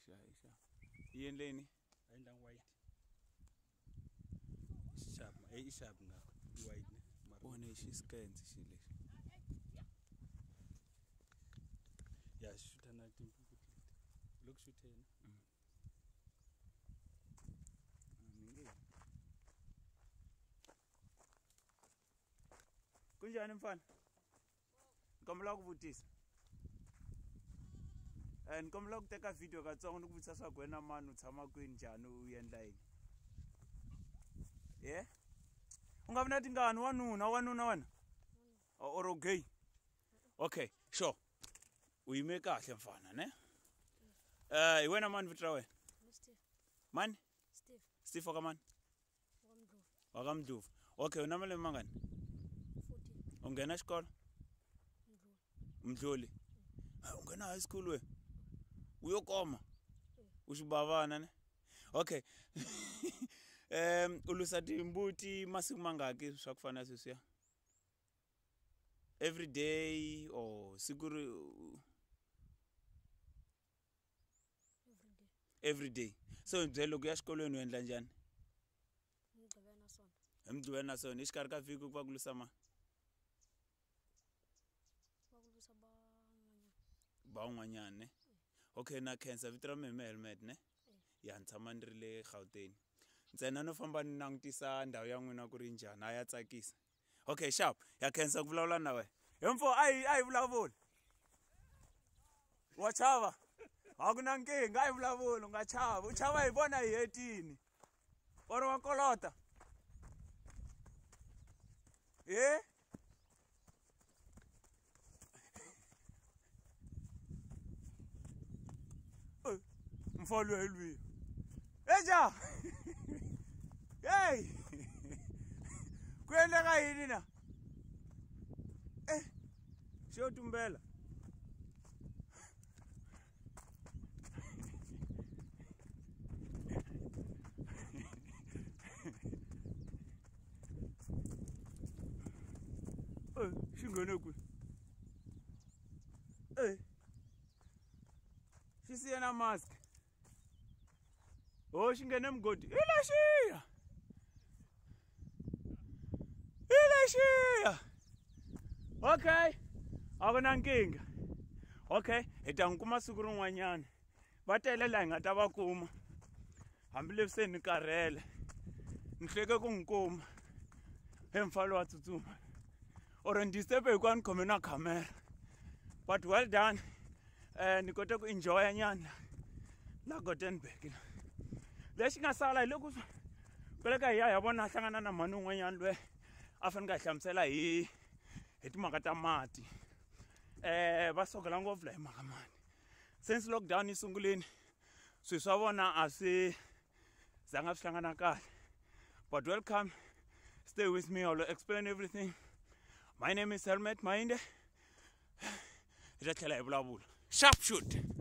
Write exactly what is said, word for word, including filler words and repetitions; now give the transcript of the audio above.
Aisha. Yen leni. Ayindang white. Sharp, eh sharp nga white ne. One she's kind shile. Yeah, shoot na timpu. Look shoot hen. Ninge. Kunjani mfana? Nkombela ukuvutisa. Eh nkombela ukuteka video katsongo ukuvutisa swa gwena mani utshama kwini njhani u endla yini? Yeah? Unga vina tingani wanuna wanuna wana? Or okay? Okay, sure. Uyime kahle mfana ne? Eh iwena mani vitra wena? Steve. Mani? Steve. Steve wakamani? Wakamdlovu. Wakamdlovu. Okay, unamale mangani? fourteen. Ungena xikolo? Mdluli. Mdluli. Ungena high school we? Uyokoma? Ushibavana ne? Okay. Um ulusa timbuti masiku mangaki swa kufana sweswiya? Every day or siguru Every day. every day. So nje loko ya xikolweni u endla njhani? Mgqibena sona. Emgqibena sona ixikarhi ka vhiki ku va ku lusa ma? Vakulusa ban'wanyana. Ba un'wanyana ne? Okay na cancer vito ra meme helmet ne? Ya ntshama ni ri le Gauteng. Ntsena no famba ni langutisa ndhawu ya n'wina ku ri njhani a ya tsakisa. Okay sharp ya cancer ku vulavula na wena. Hemfo ai ai vulavula. Wa chava. Hakuna nkinga ai vulavula nga chava. U chava hi vona hi hetini. Or wa kolota. Eh? Mfalo elwi. Eja. Hey. Kwenda ka yini na? Eh. Sho tumbela. Eh, shingone ku. Eh. Shisiya na mask. Oh, shingene mgodi. Ilashiya. Ilashiya. Okay. Akuna nkinga. Okay, eta ngikuma siku rin'wanyana. Va tele la hi nga ta va kuma. Hambi leswi ni karhele. Ni hleke ku ngikuma. He mfalo wa tsutsuma. Or ndisturb hi ku ni khome na camera. But well done. Eh ni kote ku enjoy nyana. La Gothenburg. Lexi nga sala hi loko kwele ka hiya ya vona hlangana na mhani un'wanyana lwe a fanele ka hlamusela hi hi timhaka ta mati. Eh va sokela ngopfu la hi mhaka mati. Since lockdown yi sunguleni swi swa vona a swi zanga swi hlangana kahle. But welcome. Stay with me. I'll explain everything. My name is Helmet Mainde. Hi ta tlhela hi vulavula. Sharp shoot.